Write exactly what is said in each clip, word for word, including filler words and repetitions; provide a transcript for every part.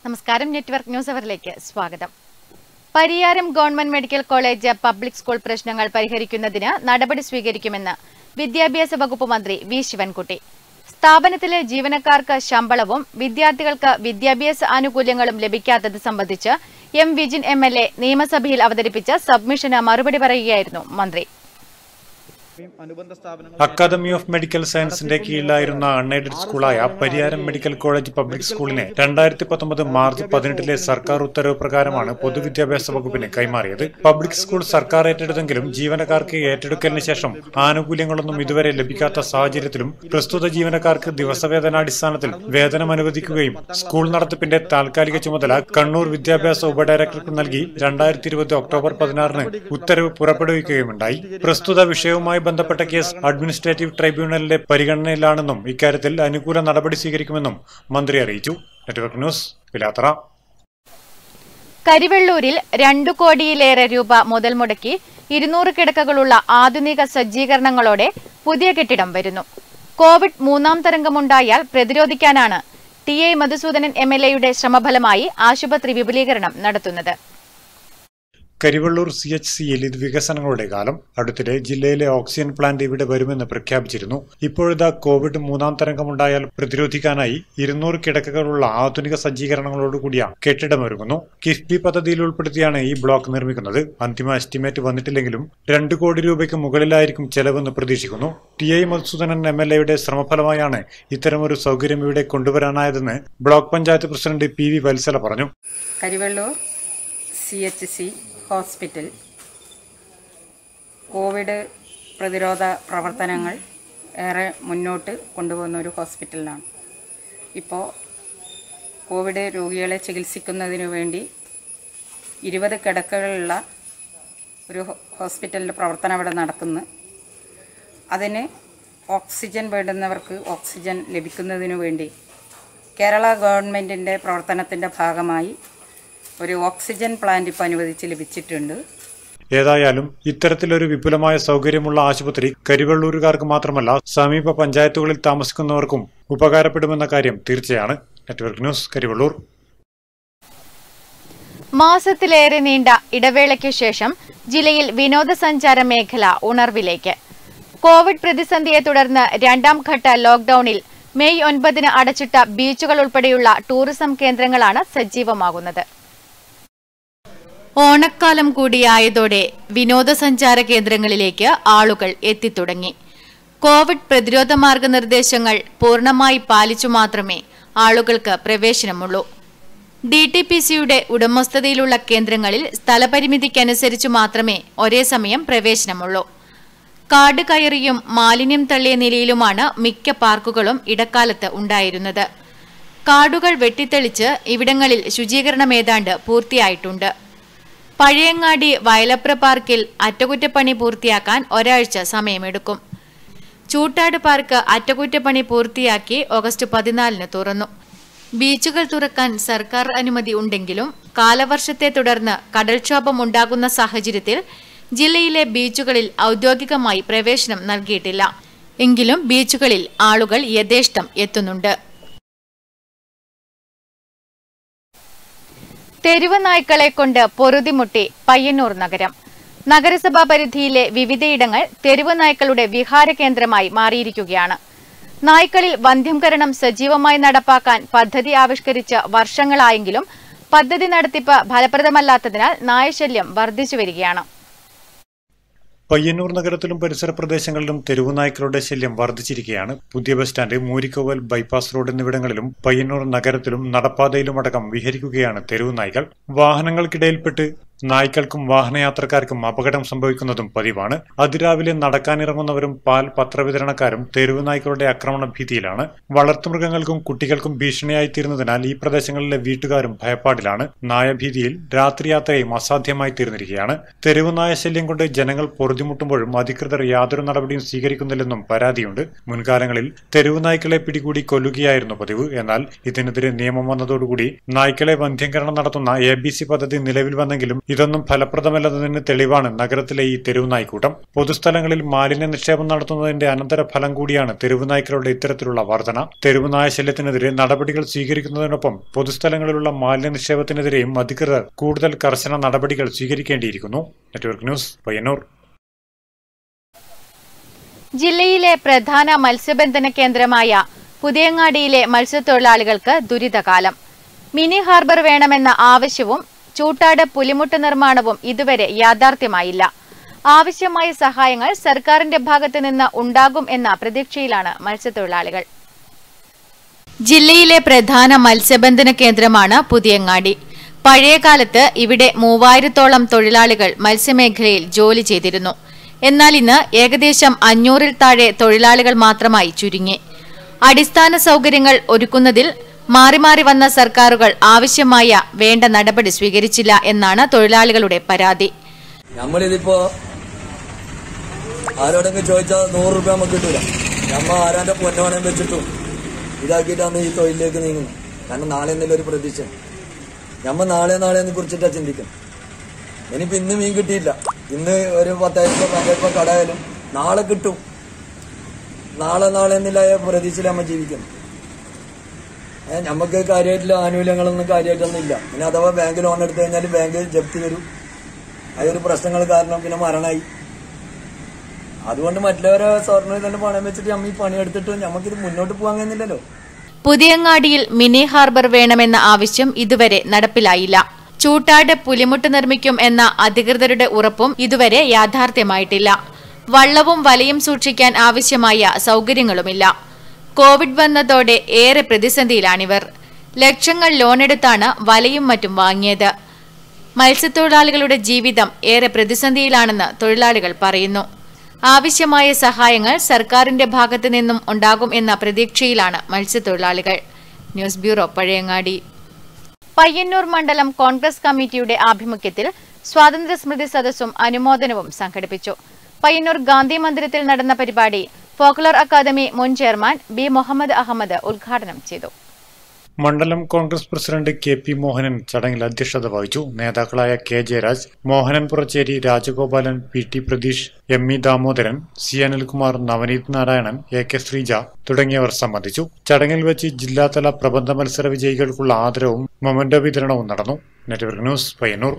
നമസ്കാരം network news അവറിലേക്ക് സ്വാഗതം. Pariyaram government medical college public school പ്രശ്നങ്ങൾ പരിഹരിക്കുന്നതിന് നടപടി സ്വീകരിക്കുമെന്ന് വിദ്യാഭ്യാസ വകുപ്പ് മന്ത്രി വി ശിവൻകുട്ടി. സ്ഥാപനത്തിലെ ജീവനക്കാർക്ക് ശമ്പളവും വിദ്യാർത്ഥികൾക്ക് വിദ്യാഭ്യാസ ആനുകൂല്യങ്ങളും ലഭിക്കാത്തത് സംബന്ധിച്ച് M Vijin M L A നിയമസഭയിൽ അവതരിപ്പിച്ച സബ്മിഷന് മറുപടി പറയുകയായിരുന്നു മന്ത്രി. അക്കാദമി ഓഫ് മെഡിക്കൽ സയൻസിന്റെ കീഴിലായിരുന്ന അൺഎയ്ഡഡ് സ്കൂളായ പരിയാരം മെഡിക്കൽ കോളേജ് പബ്ലിക് സ്കൂളിനെ രണ്ടായിരത്തി പത്തൊമ്പത് മാർച്ച് പതിനെട്ടിലെ സർക്കാർ ഉത്തരവ് പ്രകാരമാണ് പൊതുവിദ്യാഭ്യാസ വകുപ്പിന് കൈമാറിയത്. പബ്ലിക് സ്കൂൾ സർക്കാർ ഏറ്റെടുത്തെങ്കിലും ജീവനക്കാർക്ക് ഏറ്റെടുക്കലിന് ശേഷം ആനുകൂല്യങ്ങളൊന്നും ഇതുവരെ ലഭിക്കാത്ത സാഹചര്യത്തിലും പ്രസ്തുത ജീവനക്കാർക്ക് ദിവസവേതനാടിസ്ഥാനത്തിൽ വേതനം അനുവദിക്കുകയും സ്കൂൾ നടത്തിപ്പിന്റെ താൽക്കാലിക ചുമതല കണ്ണൂർ വിദ്യാഭ്യാസ ഉപഡയറക്ടർക്ക് നൽകി രണ്ടായിരത്തി ഇരുപത് ഒക്ടോബർ പതിനാറിന് ഉത്തരവ് പുറപ്പെടുവിക്കുകയുമുണ്ടായി. പ്രസ്തുത വിഷയവുമായി ബന്ധപ്പെട്ട കേസ് അഡ്മിനിസ്ട്രേറ്റീവ് ട്രൈബ്യൂണലിന്റെ പരിഗണനയിലാണെന്നും ഇക്കാര്യത്തിൽ അനുകൂല നടപടി സ്വീകരിക്കുമെന്നും മന്ത്രി അറിയിച്ചു. Network news Pilathara. കരിവെള്ളൂരിൽ രണ്ടു കോടിയിലേറെ രൂപ മുതൽ മുടക്കി ഇരുന്നൂറ് കിടക്കകളുള്ള ആധുനിക സജ്ജീകരണങ്ങളോടെ പുതിയ കെട്ടിടം വരുന്നു. കോവിഡ് മൂന്നാം തരംഗമുണ്ടായാൽ പ്രതിരോധിക്കാനാണ് T A Madhusoodanan M L എയുടെ ശ്രമഫലമായി ആശുപത്രി വിപുലീകരണം നടത്തുന്നത്. കരിവെള്ളൂർ സി എച്ച് സിയിൽ ഇത് വികസനങ്ങളുടെ കാലം. അടുത്തിടെ ജില്ലയിലെ ഓക്സിജൻ പ്ലാന്റ് ഇവിടെ വരുമെന്ന് പ്രഖ്യാപിച്ചിരുന്നു. ഇപ്പോഴിതാ കോവിഡ് മൂന്നാം തരംഗമുണ്ടായാൽ പ്രതിരോധിക്കാനായി ഇരുന്നൂറ് കിടക്കകളുള്ള ആധുനിക സജ്ജീകരണങ്ങളോടുകൂടിയ കെട്ടിടമൊരുങ്ങുന്നു. കിഫ്ബി പദ്ധതിയിൽ ഉൾപ്പെടുത്തിയാണ് ഈ ബ്ലോക്ക് നിർമ്മിക്കുന്നത്. അന്തിമ എസ്റ്റിമേറ്റ് വന്നിട്ടില്ലെങ്കിലും രണ്ടു കോടി രൂപയ്ക്ക് മുകളിലായിരിക്കും ചെലവെന്ന് പ്രതീക്ഷിക്കുന്നു. T I Madhusoodanan M L എയുടെ ശ്രമഫലമായാണ് ഇത്തരമൊരു സൗകര്യം ഇവിടെ കൊണ്ടുവരാനായതെന്ന് block panchayat president P V Valsala പറഞ്ഞു. Karivellur C H C hospital Covid പ്രതിരോധ പ്രവർത്തനങ്ങൾ ഏറെ മുന്നോട്ട് കൊണ്ടുപോകുന്ന ഒരു ഹോസ്പിറ്റലാണ്. ഇപ്പോൾ കോവിഡ് രോഗികളെ ചികിത്സിക്കുന്നതിനു വേണ്ടി ഇരുപത് കിടക്കകളുള്ള ഒരു ഹോസ്പിറ്റലിൻ്റെ പ്രവർത്തനം അവിടെ നടക്കുന്നു. അതിന് ഓക്സിജൻ വേണ്ടുന്നവർക്ക് ഓക്സിജൻ ലഭിക്കുന്നതിനു വേണ്ടി കേരള ഗവൺമെൻറ്റിൻ്റെ പ്രവർത്തനത്തിൻ്റെ ഭാഗമായി ഒരു ഓക്സിജൻ പ്ലാന്റ് ഇപ്പോൾ അനുവദിച്ച് ലഭിച്ചിട്ടുണ്ട്. ഏതായാലും ഇത്തരത്തിലൊരു വിപുലമായ സൗകര്യമുള്ള ആശുപത്രി കരിവെള്ളൂരുകാർക്ക് മാത്രമല്ല സമീപ പഞ്ചായത്തുകളിൽ താമസിക്കുന്നവർക്കും ഉപകാരപ്പെടുമെന്ന കാര്യം തീർച്ചയാണ്. Network news Karivellur. മാസത്തിലേറെ നീണ്ട ഇടവേളയ്ക്ക് ശേഷം ജില്ലയിൽ വിനോദസഞ്ചാര മേഖല ഉണർവിലേക്ക്. കോവിഡ് പ്രതിസന്ധിയെ തുടർന്ന് രണ്ടാം ഘട്ട ലോക്ഡൌണിൽ മെയ് ഒൻപതിന് അടച്ചിട്ട ബീച്ചുകൾ ഉൾപ്പെടെയുള്ള ടൂറിസം കേന്ദ്രങ്ങളാണ് സജീവമാകുന്നത്. ഓണക്കാലം കൂടിയായതോടെ വിനോദസഞ്ചാര കേന്ദ്രങ്ങളിലേക്ക് ആളുകൾ എത്തിത്തുടങ്ങി. കോവിഡ് പ്രതിരോധ മാർഗനിർദ്ദേശങ്ങൾ പൂർണ്ണമായി പാലിച്ചു മാത്രമേ ആളുകൾക്ക് പ്രവേശനമുള്ളൂ. ഡി ടി പി സിയുടെ ഉടമസ്ഥതയിലുള്ള കേന്ദ്രങ്ങളിൽ സ്ഥലപരിമിതിക്കനുസരിച്ചു മാത്രമേ ഒരേ സമയം പ്രവേശനമുള്ളൂ. കാട് കയറിയും മാലിന്യം തള്ളിയ നിലയിലുമാണ് മിക്ക പാർക്കുകളും ഇടക്കാലത്ത് ഉണ്ടായിരുന്നത്. കാടുകൾ വെട്ടിത്തെളിച്ച് ഇവിടങ്ങളിൽ ശുചീകരണം ഏതാണ്ട് പൂർത്തിയായിട്ടുണ്ട്. പഴയങ്ങാടി വയലപ്ര പാർക്കിൽ അറ്റകുറ്റപ്പണി പൂർത്തിയാക്കാൻ ഒരാഴ്ച സമയമെടുക്കും. ചൂട്ടാട് പാർക്ക് അറ്റകുറ്റപ്പണി പൂർത്തിയാക്കി ഓഗസ്റ്റ് പതിനാലിന് തുറന്നു. ബീച്ചുകൾ തുറക്കാൻ സർക്കാർ അനുമതി ഉണ്ടെങ്കിലും കാലവർഷത്തെ തുടർന്ന് കടൽക്ഷോഭം ഉണ്ടാകുന്ന സാഹചര്യത്തിൽ ജില്ലയിലെ ബീച്ചുകളിൽ ഔദ്യോഗികമായി പ്രവേശനം നൽകിയിട്ടില്ല. എങ്കിലും ബീച്ചുകളിൽ ആളുകൾ യഥേഷ്ടം എത്തുന്നുണ്ട്. തെരുവ് നായ്ക്കളെ കൊണ്ട് പൊറുതിമുട്ടി പയ്യന്നൂർ നഗരം. നഗരസഭാ പരിധിയിലെ വിവിധയിടങ്ങൾ തെരുവ് നായ്ക്കളുടെ വിഹാര കേന്ദ്രമായി മാറിയിരിക്കുകയാണ്. നായ്ക്കളിൽ വന്ധ്യംകരണം സജീവമായി നടപ്പാക്കാൻ പദ്ധതി ആവിഷ്കരിച്ച് വർഷങ്ങളായെങ്കിലും പദ്ധതി നടത്തിപ്പ് ഫലപ്രദമല്ലാത്തതിനാൽ നായശല്യം വർദ്ധിച്ചുവരികയാണ്. പയ്യന്നൂർ നഗരത്തിലും പരിസര പ്രദേശങ്ങളിലും തെരുവു നായ്ക്കളുടെ ശല്യം വർദ്ധിച്ചിരിക്കുകയാണ്. പുതിയ bus stand, Moorikkoval bypass road എന്നിവിടങ്ങളിലും പയ്യന്നൂർ നഗരത്തിലും നടപ്പാതയിലുമടക്കം വിഹരിക്കുകയാണ് തെരുവു നായ്ക്കൾ. വാഹനങ്ങൾക്കിടയിൽപ്പെട്ട് നായ്ക്കൾക്കും വാഹനയാത്രക്കാർക്കും അപകടം സംഭവിക്കുന്നതും പതിവാണ്. അതിരാവിലെ നടക്കാനിറങ്ങുന്നവരും പാൽ പത്രവിതരണക്കാരും തെരുവു നായ്ക്കളുടെ ആക്രമണ ഭീതിയിലാണ്. വളർത്തുമൃഗങ്ങൾക്കും കുട്ടികൾക്കും ഭീഷണിയായിത്തീരുന്നതിനാൽ ഈ പ്രദേശങ്ങളിലെ വീട്ടുകാരും ഭയപ്പാടിലാണ്. നായഭീതിയിൽ രാത്രി യാത്രയും അസാധ്യമായി തീർന്നിരിക്കുകയാണ്. തെരുവു നായ ശല്യം കൊണ്ട് ജനങ്ങൾ പൊറുതിമുട്ടുമ്പോഴും അധികൃതർ യാതൊരു നടപടിയും സ്വീകരിക്കുന്നില്ലെന്നും പരാതിയുണ്ട്. മുൻകാലങ്ങളിൽ തെരുവു നായ്ക്കളെ പിടികൂടി കൊല്ലുകയായിരുന്നു പതിവ്. എന്നാൽ ഇതിനെതിരെ നിയമം വന്നതോടുകൂടി നായ്ക്കളെ വന്ധ്യംകരണം നടത്തുന്ന എ ബി സി പദ്ധതി നിലവിൽ വന്നെങ്കിലും ഇതൊന്നും ഫലപ്രദമല്ലെന്നതിന് തെളിവാണ് നഗരത്തിലെ ഈ തെരുവുനായ്ക്കൂട്ടം. പൊതുസ്ഥലങ്ങളിൽ മാലിന്യ നിക്ഷേപം നടത്തുന്നതിന്റെ അനന്തരഫലം കൂടിയാണ് തെരുവുനായ്ക്കളുടെ ഇത്തരത്തിലുള്ള വർധന. തെരുവുനായ ശല്യത്തിനെതിരെ നടപടികൾ സ്വീകരിക്കുന്നതിനൊപ്പം പൊതുസ്ഥലങ്ങളിലുള്ള മാലിന്യ നിക്ഷേപത്തിനെതിരെയും അധികൃതർ കൂടുതൽ കർശന നടപടികൾ സ്വീകരിക്കേണ്ടിയിരിക്കുന്നു. Network news, Payyanur. ജില്ലയിലെ പ്രധാന മത്സ്യബന്ധന കേന്ദ്രമായ പുതിയങ്ങാടിയിലെ മത്സ്യത്തൊഴിലാളികൾക്ക് ദുരിതകാലം. മിനി ഹാർബർ വേണമെന്ന ആവശ്യവും ചൂട്ടാട് പുലിമുട്ട് നിർമ്മാണവും ഇതുവരെ യാഥാർത്ഥ്യമായില്ല. ആവശ്യമായ സഹായങ്ങൾ സർക്കാരിന്റെ ഭാഗത്തു നിന്ന് ഉണ്ടാകും എന്ന പ്രതീക്ഷയിലാണ് മത്സ്യത്തൊഴിലാളികൾ. ജില്ലയിലെ പ്രധാന മത്സ്യബന്ധന കേന്ദ്രമാണ് പുതിയങ്ങാടി. പഴയകാലത്ത് ഇവിടെ മൂവായിരത്തോളം തൊഴിലാളികൾ മത്സ്യമേഖലയിൽ ജോലി ചെയ്തിരുന്നു. എന്നാൽ ഇന്ന് ഏകദേശം അഞ്ഞൂറിൽ താഴെ തൊഴിലാളികൾ മാത്രമായി ചുരുങ്ങി. അടിസ്ഥാന സൗകര്യങ്ങൾ ഒരുക്കുന്നതിൽ മാറി മാറി വന്ന സർക്കാരുകൾ ആവശ്യമായ വേണ്ട നടപടി സ്വീകരിച്ചില്ല എന്നാണ് തൊഴിലാളികളുടെ പരാതി. നമ്മളിതിപ്പോ ആരോടെങ്കിലും ചോദിച്ചാൽ നൂറ് രൂപ നമുക്ക് കിട്ടൂല. നമ്മ ആരാന്റെ പൊന്നോണം വെച്ചിട്ടും ഇതാക്കിയിട്ടാണ് ഈ തൊഴിലിലേക്ക് നീങ്ങുന്നത്. കാരണം നാളെ എന്തെങ്കിലും ഒരു പ്രതീക്ഷ. നമ്മ നാളെ നാളെ എന്ന് കുറിച്ചിട്ടാ ചിന്തിക്കും. ഇനിയിപ്പോ ഇന്ന് മീൻ കിട്ടിയില്ല, ഇന്ന് ഒരു പത്തായിരം രൂപ പന്ത്രണ്ട് രൂപ കടയാലും നാളെ കിട്ടും. നാളെ നാളെ എന്നില്ല പ്രതീക്ഷയിൽ നമ്മൾ ജീവിക്കുന്നു. ഏഹ് നമുക്ക് കാര്യമായിട്ടുള്ള ആനുകൂല്യങ്ങളൊന്നും കാര്യമായിട്ടൊന്നും ഇല്ല. പിന്നെ അഥവാ ബാങ്ക് ലോൺ എടുത്തു കഴിഞ്ഞാൽ ബാങ്ക് ജപ്തി വരും. അതൊരു പ്രശ്നങ്ങൾ കാരണം പിന്നെ മരണമായി. അതുകൊണ്ട് മറ്റുള്ളവരെ സ്വർണ്ണ തന്നെ പണം വെച്ചിട്ട് നമ്മൾ ഈ പണിയെടുത്തിട്ട് നമുക്കിത് മുന്നോട്ട് പോകാൻ കഴിയുന്നില്ലല്ലോ. പുതിയങ്ങാടിയിൽ മിനി ഹാർബർ വേണമെന്ന ആവശ്യം ഇതുവരെ നടപ്പിലായില്ല. ചൂട്ടാട് പുലിമുട്ട് നിർമ്മിക്കും എന്ന അധികൃതരുടെ ഉറപ്പും ഇതുവരെ യാഥാർത്ഥ്യമായിട്ടില്ല. വള്ളവും വലയും സൂക്ഷിക്കാൻ ആവശ്യമായ സൗകര്യങ്ങളുമില്ല. കോവിഡ് വന്നതോടെ ഏറെ പ്രതിസന്ധിയിലാണിവർ. ലക്ഷങ്ങൾ ലോണെടുത്താണ് വലയും മറ്റും വാങ്ങിയത്. മത്സ്യത്തൊഴിലാളികളുടെ ജീവിതം ഏറെ പ്രതിസന്ധിയിലാണെന്ന് തൊഴിലാളികൾ പറയുന്നു. ആവശ്യമായ സഹായങ്ങൾ സർക്കാരിന്റെ ഭാഗത്തു നിന്നും ഉണ്ടാകും എന്ന പ്രതീക്ഷയിലാണ് മത്സ്യത്തൊഴിലാളികൾ. News bureau, Pazhayangadi. പയ്യന്നൂർ മണ്ഡലം കോൺഗ്രസ് കമ്മിറ്റിയുടെ ആഭിമുഖ്യത്തിൽ സ്വാതന്ത്ര്യ സ്മൃതി സദസ്സും അനുമോദനവും സംഘടിപ്പിച്ചു. പയ്യന്നൂർ ഗാന്ധി മന്ദിരത്തിൽ നടന്ന പരിപാടി ഫോക്ലോർ അക്കാദമി മുൻ ചെയർമാൻ ബി മുഹമ്മദ് അഹമ്മദ് ഉദ്ഘാടനം ചെയ്തു. മണ്ഡലം Congress president K P Mohanan ചടങ്ങിൽ അധ്യക്ഷത വഹിച്ചു. നേതാക്കളായ K Jayaraj, Mohanan Purachery, Rajagopalan, P T Pratheesh, M E Damodaran, C Anilkumar, Navaneeth Narayanan, A K Sreeja തുടങ്ങിയവർ സംബന്ധിച്ചു. ചടങ്ങിൽ വെച്ച് ജില്ലാതല പ്രബന്ധ മത്സര വിജയികൾക്കുള്ള ആദരവും മൊമന്റോ വിതരണവും നടന്നു. Network news, Payyanur.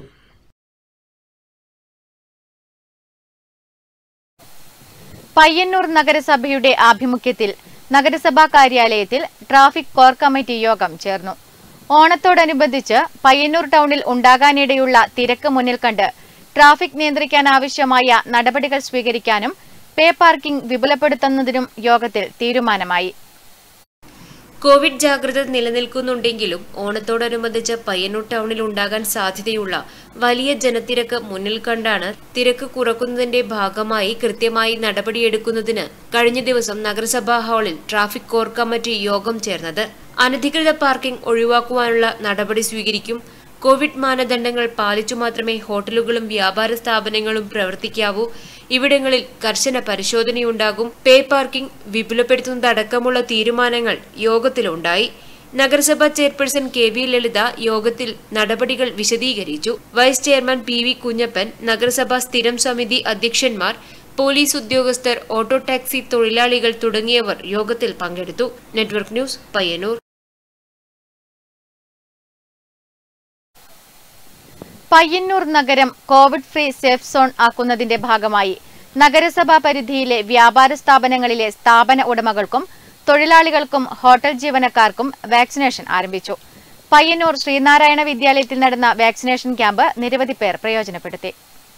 പയ്യന്നൂർ നഗരസഭയുടെ ആഭിമുഖ്യത്തിൽ നഗരസഭാ കാര്യാലയത്തിൽ ട്രാഫിക് കോർ കമ്മിറ്റി യോഗം ചേർന്നു. ഓണത്തോടനുബന്ധിച്ച് പയ്യന്നൂർ ടൗണിൽ ഉണ്ടാകാനിടയുള്ള തിരക്ക് മുന്നിൽ കണ്ട് ട്രാഫിക് നിയന്ത്രിക്കാനാവശ്യമായ നടപടികൾ സ്വീകരിക്കാനും പേ പാർക്കിംഗ് വിപുലപ്പെടുത്തുന്നതിനും യോഗത്തിൽ തീരുമാനമായി. കോവിഡ് ജാഗ്രത നിലനിൽക്കുന്നുണ്ടെങ്കിലും ഓണത്തോടനുബന്ധിച്ച് പയ്യന്നൂർ ടൗണിൽ ഉണ്ടാകാൻ സാധ്യതയുള്ള വലിയ ജനത്തിരക്ക് മുന്നിൽ കണ്ടാണ് തിരക്ക് കുറക്കുന്നതിന്റെ ഭാഗമായി കൃത്യമായി നടപടിയെടുക്കുന്നതിന് കഴിഞ്ഞ ദിവസം നഗരസഭാ ഹാളിൽ ട്രാഫിക് കോർ കമ്മിറ്റി യോഗം ചേർന്നത്. അനധികൃത പാർക്കിംഗ് ഒഴിവാക്കുവാനുള്ള നടപടി സ്വീകരിക്കും. കോവിഡ് മാനദണ്ഡങ്ങൾ പാലിച്ചു മാത്രമേ ഹോട്ടലുകളും വ്യാപാര സ്ഥാപനങ്ങളും പ്രവർത്തിക്കാവൂ. ഇവിടങ്ങളിൽ കർശന പരിശോധനയുണ്ടാകും. പേ പാർക്കിംഗ് വിപുലപ്പെടുത്തുന്നതടക്കമുള്ള തീരുമാനങ്ങൾ യോഗത്തിലുണ്ടായി. നഗരസഭാ ചെയർപേഴ്സൺ കെ വി ലളിത യോഗത്തിൽ നടപടികൾ വിശദീകരിച്ചു. Vice chairman P V Kunhappan, നഗരസഭാ സ്ഥിരം സമിതി അധ്യക്ഷന്മാർ, പോലീസ് ഉദ്യോഗസ്ഥർ, ഓട്ടോ ടാക്സി തൊഴിലാളികൾ തുടങ്ങിയവർ യോഗത്തിൽ പങ്കെടുത്തു. Network news, Payyanur. പയ്യന്നൂർ നഗരം കോവിഡ് ഫ്രീ സേഫ് സോൺ ആക്കുന്നതിന്റെ ഭാഗമായി നഗരസഭാ പരിധിയിലെ വ്യാപാര സ്ഥാപനങ്ങളിലെ സ്ഥാപന ഉടമകൾക്കും തൊഴിലാളികൾക്കും ഹോട്ടൽ ജീവനക്കാർക്കും വാക്സിനേഷൻ ആരംഭിച്ചു. പയ്യന്നൂർ ശ്രീനാരായണ വിദ്യാലയത്തിൽ നടന്ന വാക്സിനേഷൻ ക്യാമ്പ് നിരവധി പേർ പ്രയോജനപ്പെടുത്തി.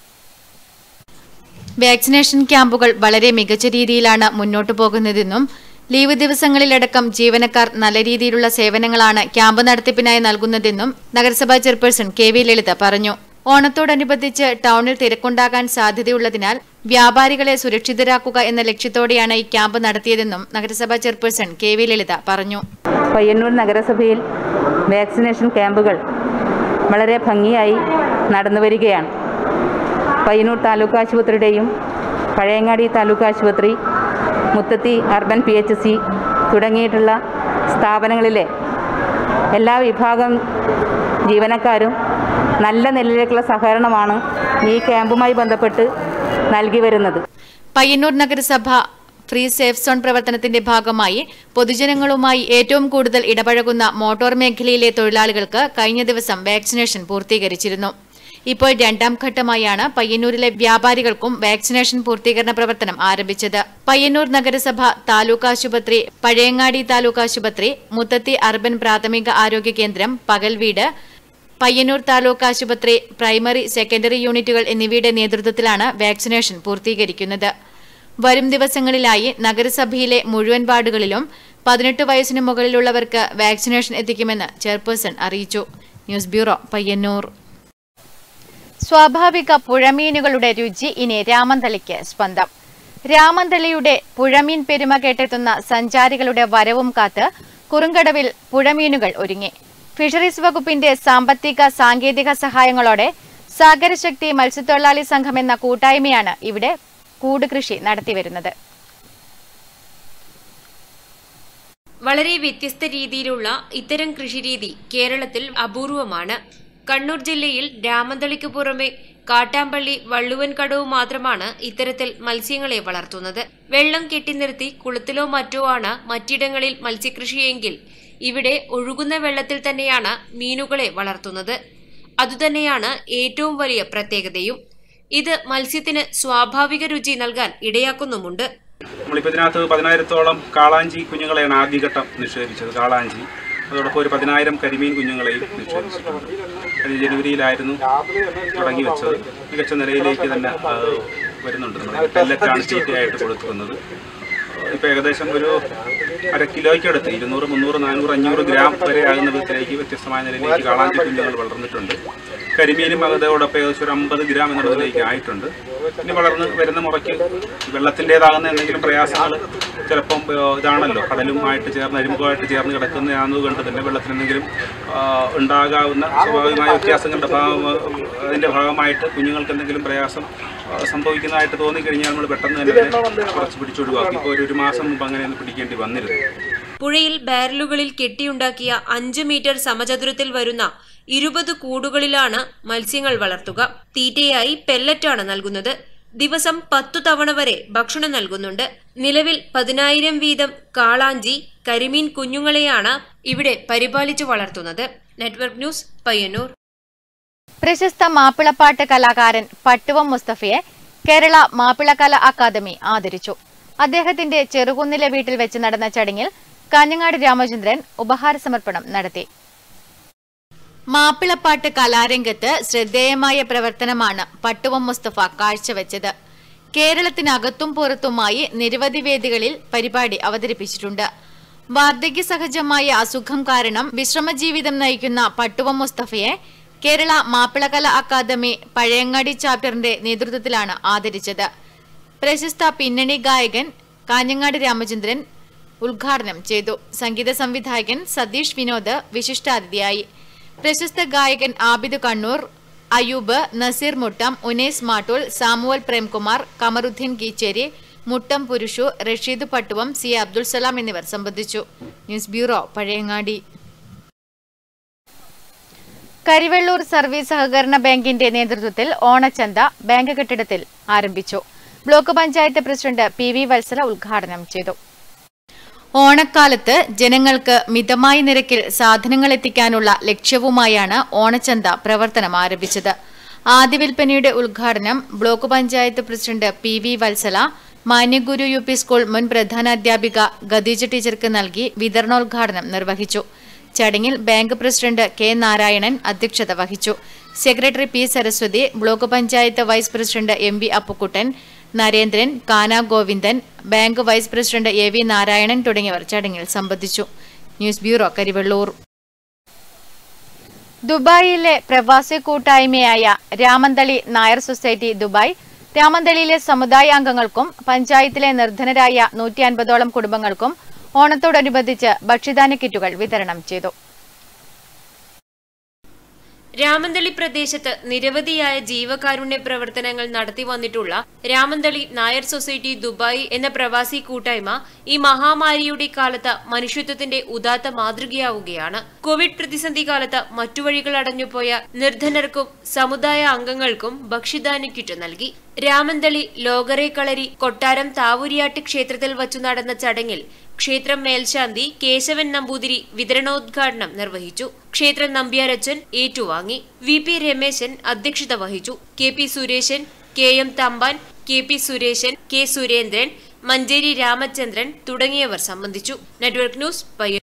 വാക്സിനേഷൻ ക്യാമ്പുകൾ വളരെ മികച്ച രീതിയിലാണ് മുന്നോട്ടു പോകുന്നതെന്നും ലീവ് ദിവസങ്ങളിലടക്കം ജീവനക്കാർ നല്ല രീതിയിലുള്ള സേവനങ്ങളാണ് ക്യാമ്പ് നടത്തിപ്പിനായി നൽകുന്നതെന്നും നഗരസഭാ ചെയർപേഴ്സൺ കെ വി ലളിത പറഞ്ഞു. ഓണത്തോടനുബന്ധിച്ച് ടൗണിൽ തിരക്കുണ്ടാകാൻ സാധ്യതയുള്ളതിനാൽ വ്യാപാരികളെ സുരക്ഷിതരാക്കുക എന്ന ലക്ഷ്യത്തോടെയാണ് ഈ ക്യാമ്പ് നടത്തിയതെന്നും നഗരസഭാ ചെയർപേഴ്സൺ കെ വി ലളിത പറഞ്ഞു. പയ്യന്നൂർ നഗരസഭയിൽ വാക്സിനേഷൻ ക്യാമ്പുകൾ വളരെ ഭംഗിയായി നടന്നുവരികയാണ്. പയ്യന്നൂർ താലൂക്ക് ആശുപത്രിയുടെയും പഴയങ്ങാടി താലൂക്ക് ആശുപത്രി, Muthathi urban P H C തുടങ്ങിയിട്ടുള്ള സ്ഥാപനങ്ങളിലെ എല്ലാ വിഭാഗം ജീവനക്കാരും നല്ല നിലയിലേക്കുള്ള സഹകരണമാണ് ഈ ക്യാമ്പുമായി ബന്ധപ്പെട്ട് നൽകി വരുന്നത്. പയ്യന്നൂർ നഗരസഭ ഫ്രീ സേഫ് സോൺ പ്രവർത്തനത്തിന്റെ ഭാഗമായി പൊതുജനങ്ങളുമായി ഏറ്റവും കൂടുതൽ ഇടപഴകുന്ന മോട്ടോർ മേഖലയിലെ തൊഴിലാളികൾക്ക് കഴിഞ്ഞ ദിവസം വാക്സിനേഷൻ പൂർത്തീകരിച്ചിരുന്നു. ഇപ്പോൾ രണ്ടാം ഘട്ടമായാണ് പയ്യന്നൂരിലെ വ്യാപാരികൾക്കും വാക്സിനേഷൻ പൂർത്തീകരണ പ്രവർത്തനം ആരംഭിച്ചത്. പയ്യന്നൂർ നഗരസഭ താലൂക്ക് ആശുപത്രി, പഴയങ്ങാടി താലൂക്ക് ആശുപത്രി, മുത്തത്തി അർബൻ പ്രാഥമിക ആരോഗ്യ കേന്ദ്രം, പകൽവീട്, പയ്യന്നൂർ താലൂക്ക് ആശുപത്രി, പ്രൈമറി സെക്കൻഡറി യൂണിറ്റുകൾ എന്നിവയുടെ നേതൃത്വത്തിലാണ് വാക്സിനേഷൻ പൂർത്തീകരിക്കുന്നത്. വരും ദിവസങ്ങളിലായി നഗരസഭയിലെ മുഴുവൻ വാർഡുകളിലും പതിനെട്ട് വയസ്സിന് മുകളിലുള്ളവർക്ക് വാക്സിനേഷൻ എത്തിക്കുമെന്ന് ചെയർപേഴ്സൺ അറിയിച്ചു. News bureau, Payyanur. സ്വാഭാവിക പുഴമീനുകളുടെ രുചി ഇനി രാമന്തളിക്ക് സ്വന്തം. രാമന്തളിയുടെ പുഴമീൻ പെരുമ കേട്ടെത്തുന്ന സഞ്ചാരികളുടെ വരവും കാത്ത് കുറുങ്കടവിൽ പുഴമീനുകൾ ഒരുങ്ങി. ഫിഷറീസ് വകുപ്പിന്റെ സാമ്പത്തിക സാങ്കേതിക സഹായങ്ങളോടെ സാഗരശക്തി മത്സ്യത്തൊഴിലാളി സംഘം എന്ന കൂട്ടായ്മയാണ് ഇവിടെ കൂട് കൃഷി നടത്തിവരുന്നത്. വളരെ വ്യത്യസ്ത രീതിയിലുള്ള ഇത്തരം കൃഷിരീതി കേരളത്തിൽ അപൂർവമാണ്. കണ്ണൂർ ജില്ലയിൽ രാമന്തളിക്ക് പുറമെ കാട്ടാമ്പള്ളി, വള്ളുവൻകടവ് മാത്രമാണ് ഇത്തരത്തിൽ മത്സ്യങ്ങളെ വളർത്തുന്നത്. വെള്ളം കെട്ടിനിർത്തി കുളത്തിലോ മറ്റോ ആണ് മറ്റിടങ്ങളിൽ മത്സ്യകൃഷിയെങ്കിൽ ഇവിടെ ഒഴുകുന്ന വെള്ളത്തിൽ തന്നെയാണ് മീനുകളെ വളർത്തുന്നത്. അതുതന്നെയാണ് ഏറ്റവും വലിയ പ്രത്യേകതയും. ഇത് മത്സ്യത്തിന് സ്വാഭാവിക രുചി നൽകാൻ ഇടയാക്കുന്നുമുണ്ട്. നമ്മളിപ്പോൾ ഇതിനകത്ത് പതിനായിരത്തോളം കാളാഞ്ചി കുഞ്ഞുങ്ങളെയാണ് ആദ്യഘട്ടം നിക്ഷേപിച്ചത്. കാളാഞ്ചി, അതോടൊപ്പം ഒരു പതിനായിരം കരിമീൻ കുഞ്ഞുങ്ങളെയും നിക്ഷേപിച്ചിട്ടുണ്ട്. കഴിഞ്ഞ ജനുവരിയിലായിരുന്നു തുടങ്ങി വെച്ചത്. മികച്ച നിലയിലേക്ക് തന്നെ വരുന്നുണ്ട്. നമ്മൾ പെല്ലറ്റാണ് തീറ്റയായിട്ട് കൊടുക്കുന്നത്. ഇപ്പോൾ ഏകദേശം ഒരു അര കിലോയ്ക്കടുത്ത് ഇരുന്നൂറ് മുന്നൂറ് നാനൂറ് അഞ്ഞൂറ് ഗ്രാം വരെ ആകുന്ന വിധത്തിലേക്ക് വ്യത്യസ്തമായ നിലയിലേക്ക് കാളാഞ്ചി കുഞ്ഞുങ്ങൾ വളർന്നിട്ടുണ്ട്. കരിമീനും അതോടൊപ്പം ഏകദേശം ഒരു അമ്പത് ഗ്രാം എന്നുള്ളതിലേക്ക് ആയിട്ടുണ്ട്. ഇനി വളർന്ന് വരുന്ന മുറയ്ക്ക് വെള്ളത്തിൻ്റെതാകുന്ന എന്തെങ്കിലും പ്രയാസങ്ങൾ ചിലപ്പം ഇതാണല്ലോ, കടലുമായിട്ട് ചേർന്ന് അരിമ്പുമായിട്ട് ചേർന്ന് കിടക്കുന്നതാണെന്ന് കൊണ്ട് തന്നെ വെള്ളത്തിന് എന്തെങ്കിലും ഉണ്ടാകാവുന്ന സ്വാഭാവികമായ വ്യത്യാസങ്ങളുടെ ഭാഗം അതിൻ്റെ ഭാഗമായിട്ട് കുഞ്ഞുങ്ങൾക്ക് എന്തെങ്കിലും പ്രയാസം സംഭവിക്കുന്നതായിട്ട് തോന്നിക്കഴിഞ്ഞാൽ നമ്മൾ പെട്ടെന്ന് തന്നെ കുറച്ച് പിടിച്ചൊഴിവാക്കി. ഇപ്പോൾ ഒരു മാസം മുമ്പ് അങ്ങനെയൊന്ന് പിടിക്കേണ്ടി വന്നിരുന്നു. പുഴയിൽ ബാരലുകളിൽ കെട്ടിയുണ്ടാക്കിയ അഞ്ച് മീറ്റർ സമചതുരത്തിൽ വരുന്ന ഇരുപത് കൂടുകളിലാണ് മത്സ്യങ്ങൾ വളർത്തുക. തീറ്റയായി പെല്ലറ്റാണ് നൽകുന്നത്. ദിവസം പത്തു തവണ വരെ ഭക്ഷണം നൽകുന്നുണ്ട്. നിലവിൽ പതിനായിരം വീതം കാളാഞ്ചി, കരിമീൻ കുഞ്ഞുങ്ങളെയാണ് ഇവിടെ പരിപാലിച്ചു വളർത്തുന്നത്. Network news, Payyanur. പ്രശസ്ത മാപ്പിളപ്പാട്ട് കലാകാരൻ പട്ടുവം മുസ്തഫയെ കേരള മാപ്പിളകല അക്കാദമി ആദരിച്ചു. അദ്ദേഹത്തിന്റെ ചെറുകുന്നിലെ വീട്ടിൽ വെച്ച് നടന്ന ചടങ്ങിൽ കാഞ്ഞങ്ങാട് രാമചന്ദ്രൻ ഉപഹാര സമർപ്പണം നടത്തി. മാപ്പിളപ്പാട്ട് കലാരംഗത്ത് ശ്രദ്ധേയമായ പ്രവർത്തനമാണ് പട്ടുവം മുസ്തഫ കാഴ്ചവെച്ചത്. കേരളത്തിനകത്തും പുറത്തുമായി നിരവധി വേദികളിൽ പരിപാടി അവതരിപ്പിച്ചിട്ടുണ്ട്. വാർദ്ധക്യ സഹജമായ അസുഖം കാരണം വിശ്രമജീവിതം നയിക്കുന്ന പട്ടുവം മുസ്തഫയെ കേരള മാപ്പിളകല അക്കാദമി പഴയങ്ങാടി ചാപ്റ്ററിന്റെ നേതൃത്വത്തിലാണ് ആദരിച്ചത്. പ്രശസ്ത പിന്നണി ഗായകൻ കാഞ്ഞങ്ങാട് രാമചന്ദ്രൻ ഉദ്ഘാടനം ചെയ്തു. സംഗീത സംവിധായകൻ സതീഷ് വിനോദ് വിശിഷ്ടാതിഥിയായി. പ്രശസ്ത ഗായകൻ ആബിദ് കണ്ണൂർ, അയൂബ്, നസീർ മുട്ടം, ഉനേസ് മാട്ടൂൾ, സാമുവൽ പ്രേംകുമാർ, കമറുദ്ദീൻ കീച്ചേരി, മുട്ടം പുരുഷു, റഷീദ് പട്ടുവം, സി അബ്ദുൾ സലാം എന്നിവർ സംബന്ധിച്ചു. News bureau, Pazhayangadi. Karivellur service സഹകരണ ബാങ്കിന്റെ നേതൃത്വത്തിൽ ഓണച്ചന്ത ബാങ്ക് കെട്ടിടത്തിൽ ആരംഭിച്ചു. Block panchayat president P V Valsala ഉദ്ഘാടനം ചെയ്തു. ഓണക്കാലത്ത് ജനങ്ങൾക്ക് മിതമായ നിരക്കിൽ സാധനങ്ങൾ എത്തിക്കാനുള്ള ലക്ഷ്യവുമായാണ് ഓണച്ചന്ത പ്രവർത്തനം ആരംഭിച്ചത്. ആദ്യ വിൽപ്പനയുടെ ഉദ്ഘാടനം block panchayat president P V Valsala Manyaguru U P school മുൻ പ്രധാനാധ്യാപിക ഖദീജ ടീച്ചർക്ക് നൽകി വിതരണോദ്ഘാടനം നിർവഹിച്ചു. ചടങ്ങിൽ ബാങ്ക് പ്രസിഡന്റ് കെ നാരായണൻ അധ്യക്ഷത വഹിച്ചു. Secretary P Saraswathi, block panchayat vice president M V Appukuttan, Narendran, Kana Govindan, bank vice president A V Narayanan തുടങ്ങിയവർ ചടങ്ങിൽ സംബന്ധിച്ചു. News bureau, Karivellur. ദുബായിലെ പ്രവാസി കൂട്ടായ്മയായ രാമന്തളി നായർ സൊസൈറ്റി ദുബായ് രാമന്തളിയിലെ സമുദായ അംഗങ്ങൾക്കും പഞ്ചായത്തിലെ നിർധനരായ നൂറ്റി അൻപതോളം കുടുംബങ്ങൾക്കും ഓണത്തോടനുബന്ധിച്ച് ഭക്ഷ്യധാന്യ കിറ്റുകൾ വിതരണം ചെയ്തു. രാമന്തളി പ്രദേശത്ത് നിരവധിയായ ജീവകാരുണ്യ പ്രവർത്തനങ്ങൾ നടത്തി വന്നിട്ടുള്ള രാമന്തളി നായർ സൊസൈറ്റി ദുബായ് എന്ന പ്രവാസി കൂട്ടായ്മ ഈ മഹാമാരിയുടെ കാലത്ത് മനുഷ്യത്വത്തിന്റെ ഉദാത്ത മാതൃകയാവുകയാണ്. കോവിഡ് പ്രതിസന്ധി കാലത്ത് മറ്റു വഴികൾ അടഞ്ഞുപോയ നിർധനർക്കും സമുദായ അംഗങ്ങൾക്കും ഭക്ഷ്യധാന്യ കിറ്റ് നൽകി. രാമന്തളി ലോകറെ കളരി കൊട്ടാരം താവൂരിയാട്ട് ക്ഷേത്രത്തിൽ വച്ചു നടന്ന ചടങ്ങിൽ ക്ഷേത്രം മേൽശാന്തി കേശവൻ നമ്പൂതിരി വിതരണോദ്ഘാടനം നിർവഹിച്ചു. ക്ഷേത്രം നമ്പ്യാരച്ചൻ ഏറ്റുവാങ്ങി. വി പി രമേശൻ അധ്യക്ഷത വഹിച്ചു. K P Suresan, K M Thampan, K P Suresan, K Surendran, Manjeri Ramachandran തുടങ്ങിയവർ സംബന്ധിച്ചു. Network news Payyanur.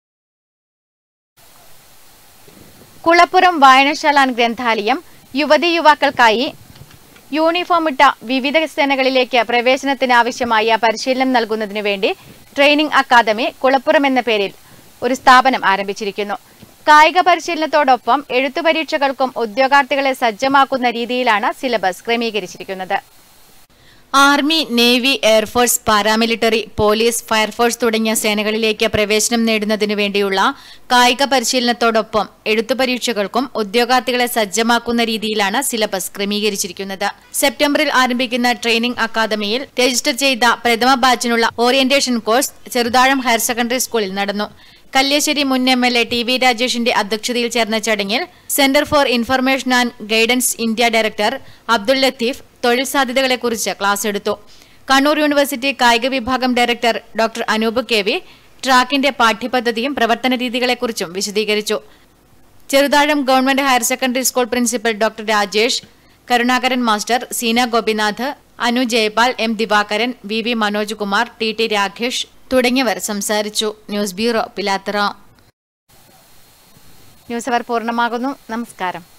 കുളപ്പുറം വായനശാല ഗ്രന്ഥാലയം യുവതി യുവാക്കൾക്കായി യൂണിഫോം ഇട്ട വിവിധ സേനകളിലേക്ക് പ്രവേശനത്തിന് ആവശ്യമായ പരിശീലനം നൽകുന്നതിനു വേണ്ടി ട്രെയിനിംഗ് അക്കാദമി കുളപ്പുറം എന്ന പേരിൽ ഒരു സ്ഥാപനം ആരംഭിച്ചിരിക്കുന്നു. കായിക പരിശീലനത്തോടൊപ്പം എഴുത്തു പരീക്ഷകൾക്കും ഉദ്യോഗാർത്ഥികളെ സജ്ജമാക്കുന്ന രീതിയിലാണ് സിലബസ് ക്രമീകരിച്ചിരിക്കുന്നത്. Army, navy, air force, paramilitary, police, fire force തുടങ്ങിയ സേനകളിലേക്ക് പ്രവേശനം നേടുന്നതിനു വേണ്ടിയുള്ള കായിക പരിശീലനത്തോടൊപ്പം എഴുത്തു പരീക്ഷകൾക്കും ഉദ്യോഗാർത്ഥികളെ സജ്ജമാക്കുന്ന രീതിയിലാണ് സിലബസ് ക്രമീകരിച്ചിരിക്കുന്നത്. സെപ്റ്റംബറിൽ ആരംഭിക്കുന്ന ട്രെയിനിംഗ് അക്കാദമിയിൽ രജിസ്റ്റർ ചെയ്ത പ്രഥമ ബാച്ചിനുള്ള orientation course Cheruthazham higher secondary സ്കൂളിൽ നടന്നു. കല്യാശ്ശേരി മുൻ M L A T V രാജേഷിന്റെ അധ്യക്ഷതയിൽ ചേർന്ന ചടങ്ങിൽ centre for information and guidance India director Abdul Latheef തൊഴിൽ സാധ്യതകളെക്കുറിച്ച് ക്ലാസ് എടുത്തു. കണ്ണൂർ യൂണിവേഴ്സിറ്റി കായിക വിഭാഗം director doctor Anoop K V ട്രാക്കിന്റെ പാഠ്യപദ്ധതിയും പ്രവർത്തന രീതികളെക്കുറിച്ചും വിശദീകരിച്ചു. Cheruthazham government higher secondary school principal doctor Rajesh, Karunakaran master, Seena Gopinath, Anu Jayapal, M Divakaran, V V Manoj Kumar, T T Ragesh തുടങ്ങിയവർ സംസാരിച്ചു. News bureau, Pilathara. News hour പൂർണ്ണമാകുന്നു. നമസ്കാരം.